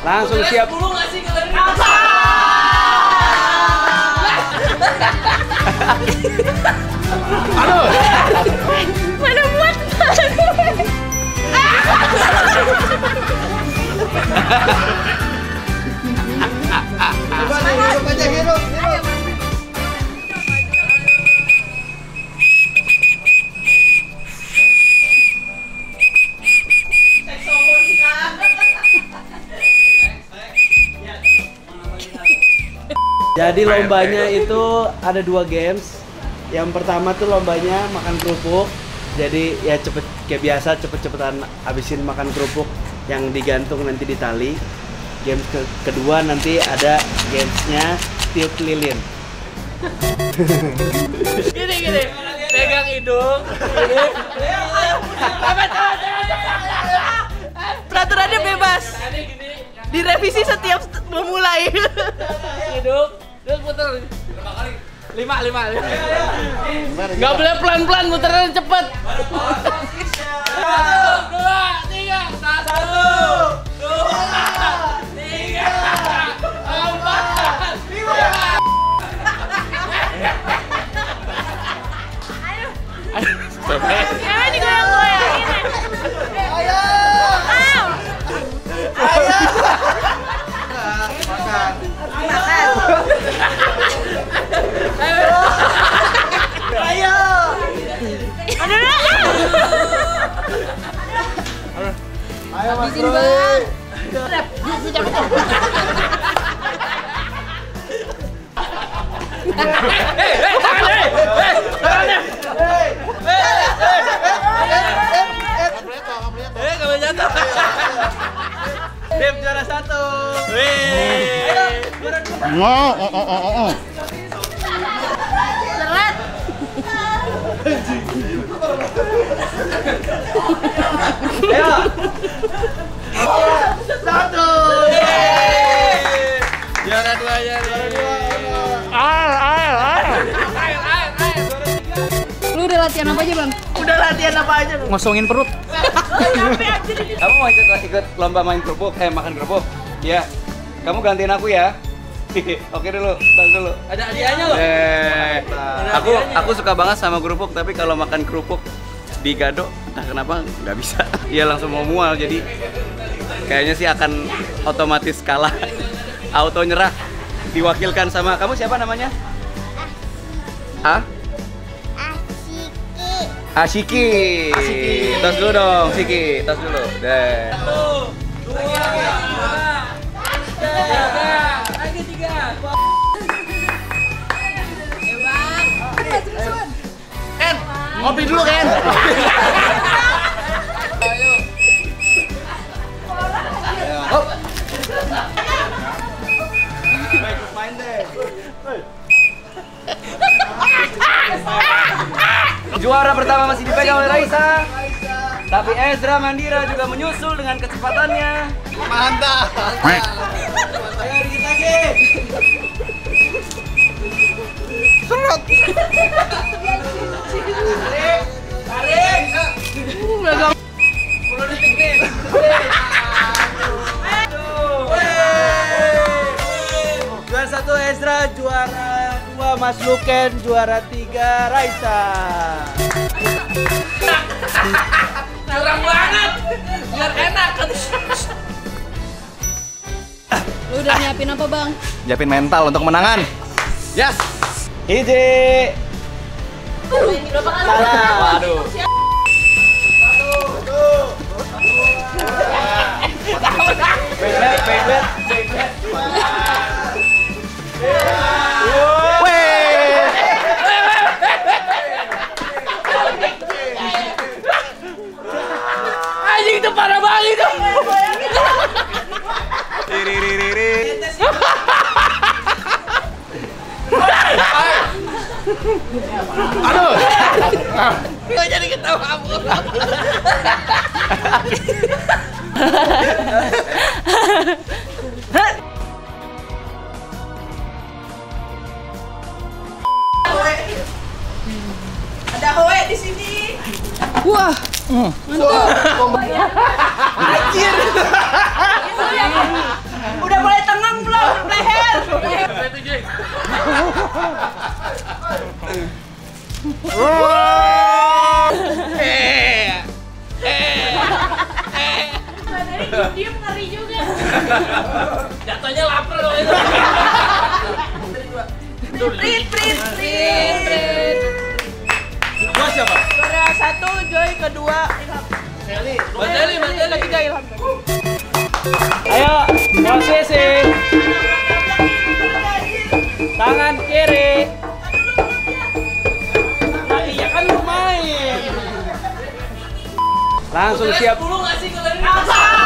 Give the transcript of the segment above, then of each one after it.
Langsung siap. Aduh. Mana muat. Hidup aja, hidup. Jadi lombanya itu ada 2 games. Yang pertama tuh lombanya makan kerupuk. Jadi ya cepet kayak biasa cepet-cepetan habisin makan kerupuk yang digantung nanti di tali. Games kedua nanti ada gamesnya tiup lilin. Gini. Pegang hidung. Peraturannya bebas. Direvisi setiap memulai. Hidung. Terus putar. 5. Nggak boleh pelan-pelan, muteran cepet. 1, 2, 3. 1, 2, 3, 4, 5. Ya ini goyang-goyangin. Ayo. Makan. Ayo. Ayo Mas Roy. Dev juara 1. Seret. Ayo. 1. Juara 2 ya. Lu udah latihan apa aja, Bang? Udah latihan apa aja? Ngosongin perut. Kamu mau ikut lomba main kerupuk, makan kerupuk? Iya. Kamu gantiin aku ya. Oke dulu, tar dulu. Ada hadiahnya loh. Aku suka banget sama kerupuk, tapi kalau makan kerupuk di Gado, nah kenapa nggak bisa? Iya langsung mau mual, jadi kayaknya sih akan otomatis kalah. Auto nyerah. Diwakilkan sama kamu siapa namanya? Ashiki. Tos dulu dong, Shiki. Tos dulu. Deh. 1, 2, 3. Lagi 3. Ken, ngopi dulu Ken. Ayo. Main deh. Juara pertama masih dipegang oleh Raisa. Tapi Ezra Mandira juga menyusul dengan kecepatannya. Mantap. Ayo dikit lagi. Serot. Tarik. 10 detik nih. Juara 1 Ezra, juara 2 Mas Luken, juara 3 Raisa. Curang banget. Biar enak. Lu udah nyiapin apa, Bang? Siapin mental untuk kemenangan. Yes. Hiji. Berapa kali? Salah. Waduh. Anjing itu parah banget itu. Aduh. Gak jadi ketawa kamu. Ada Hoe di sini. Wah, mantap. Anjir. Diem ngeri juga. Jatuhnya lapar loh itu. Prit. Gua siapa? Juara 1 Joy, kedua Ilham. Banteli. Ketiga Ilham. Ayo, posisi. Tangan kiri. Nah, iya kan lu main. Langsung siap. Dulu nggak sih kalau ini?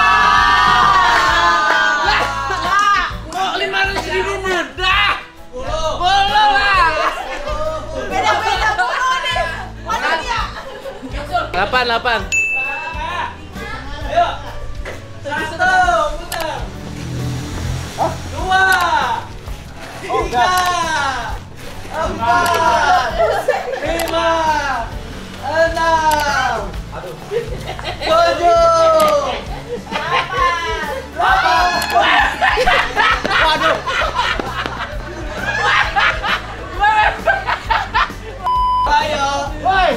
Kok 500.000 mudah? Belum lah. Beda-beda mulu nih. Warnanya. 8. Ayo. 1, putar. 2, 3, 4, 5, 6, 7, 8. Waduh. Ayo. Woi.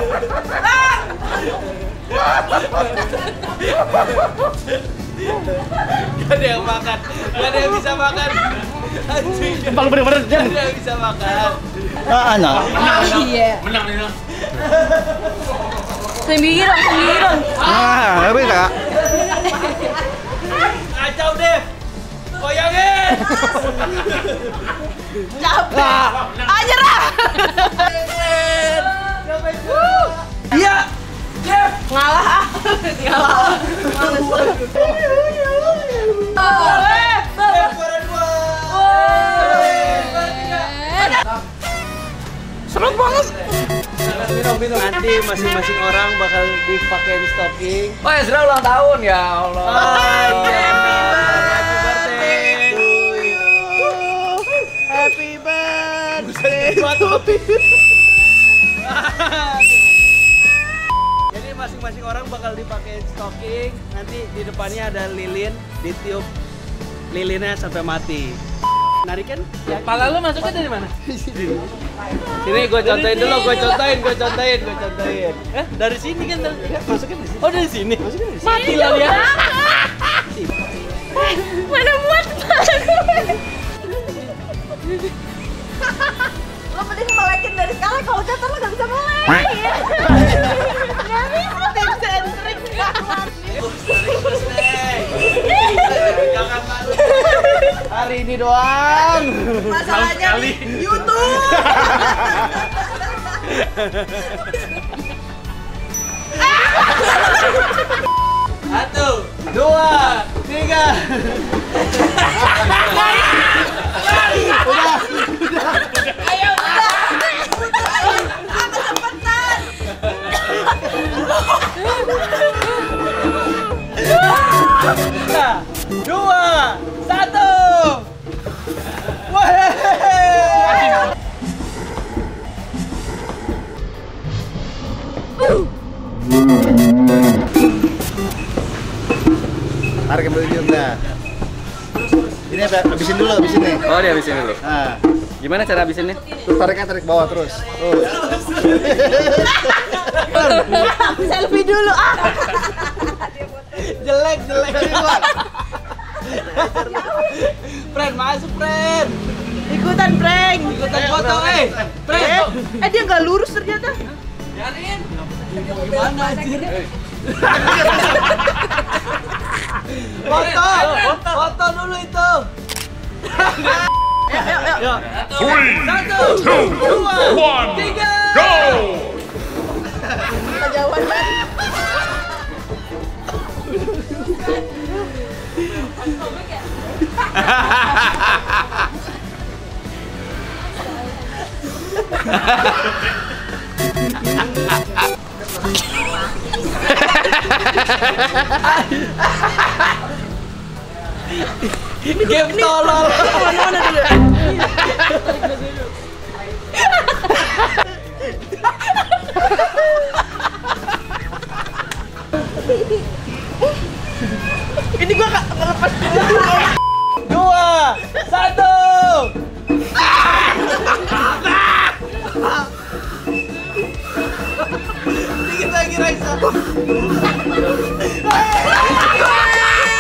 Gak ada yang makan, gak ada yang bisa makan. Anjing. Bang bener-bener Gak ada yang bisa makan. Nah. Iya. Menang. Sendiri dong. Nah, nggak bisa. Kacau deh. Goyangin. Capek. Nyerah. Iya. Jeff. Ngalah. Serem banget. Minum. Nanti masing-masing orang bakal dipakein stocking. Oh ya sudah ulang tahun ya Allah. Happy birthday to you. Jadi masing-masing orang bakal dipakein stocking. Nanti di depannya ada lilin, ditiup lilinnya sampai mati. Narikin? Ya. Pala lu masuknya dari mana? Sini gue contohin dulu, gue contohin. Dari sini kan, masuknya dari sini. Oh dari sini? Mati lah ya. Mana muat lo mending melekin dari sekarang, kalau jatuh lo gak bisa melek. Gak bisa tim sentrik banget. Jangan malu. Hari ini doang. Masalahnya di YouTube. Satu, dua, tiga. Ayo udah. Kecepatan. Tiga, dua, satu. Wah. Tarik ambil dulu dah. Ini habisin dulu, habisin nih. Oh dia habisin dulu. Nah, Gimana cara habisinnya? terus tarik bawah terus. Selfie dulu ah. Jelek. Friend, masuk friend. Ikutan prank. Ikutan foto, friend. Dia nggak lurus ternyata. Biarin. Gimana anjir? Foto dulu itu. Yuk. 1, 2, 3. Go. Kejauhan kan. Game tolol. Mana dulu? Ini gua nggak lepas. 2, 1. Dikit lagi Raisa.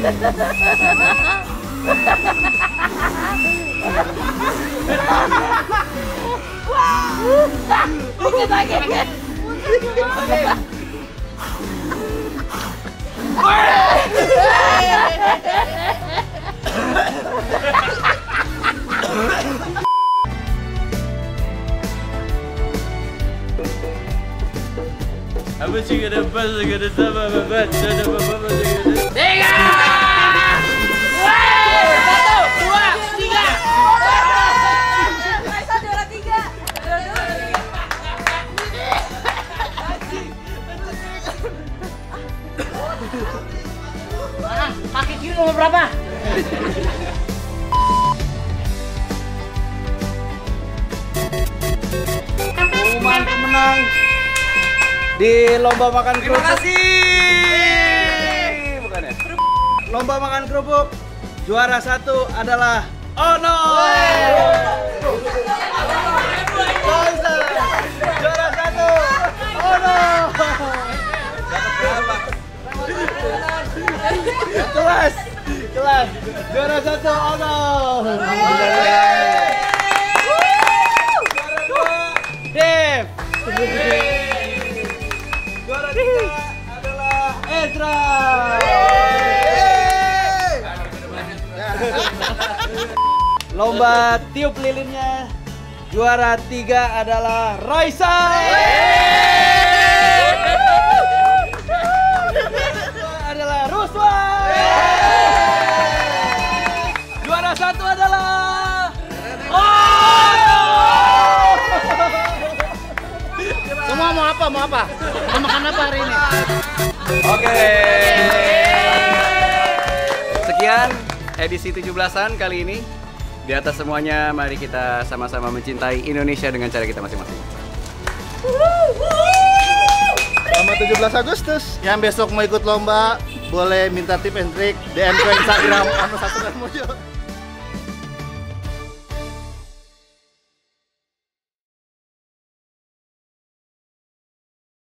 Dikit lagi. Apa sih gak dapat, gak ada sama babat, gak ada babat, Tiga. Satu, dua, tiga. Raisa juara 3. Kaki kiri nomor berapa? Pengumuman pemenang di lomba makan Terima kerupuk. kasih. Bukan ya? Lomba makan kerupuk juara 1 adalah Ono. Juara 1 Ono. Kelas juara 1 Ono. Dev. Juara 3 adalah Ezra. Lomba tiup lilinnya juara 3 adalah Raisa. Adalah Ruswa. Juara 1 adalah Semua mau apa? Mau apa? Mau makan apa hari ini? Oke. Sekian edisi 17-an kali ini. Di atas semuanya, mari kita sama-sama mencintai Indonesia dengan cara kita masing-masing. Selamat 17 Agustus. Yang besok mau ikut lomba boleh minta tip and trick DM ke Instagram anu satu Mojo.